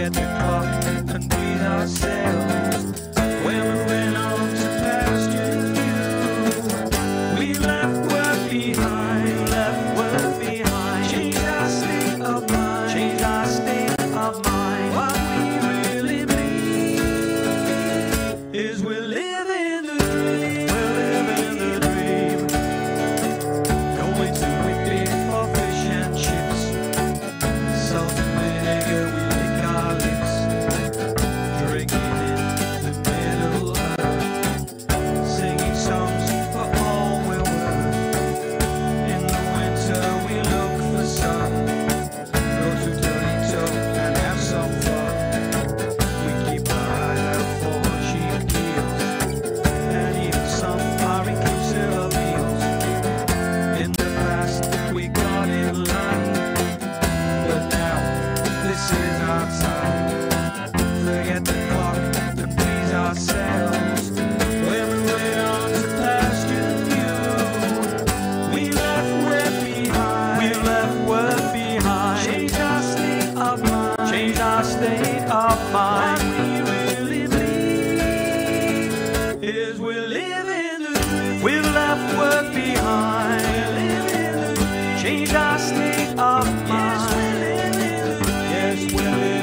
Forget the clock and breathe ourselves. We're moving on to pasture new. We left work behind, left work behind. Change our state of mind, change our state of mind. What we really believe is we're living the dream. We're living the dream. Going to whipping for fish and chips. Salt and vinegar, we lick our lips. Drinking in the middle earth. Singing songs for all we're worth. In the winter we look for sun. Go to Dirty Toe and have some fun. We keep our eyes out for cheap deals. And even some are inclusive of meals. In the past we got in line, but now this is our time. Forget the clock and please ourselves. We're moving on to pasture new. We left work behind, we left work behind. Change our state of mind, change our state of mind. What we really believe is we're living the dream. We left work behind, we're living the dream. Change our state of mind. Yes, we're living.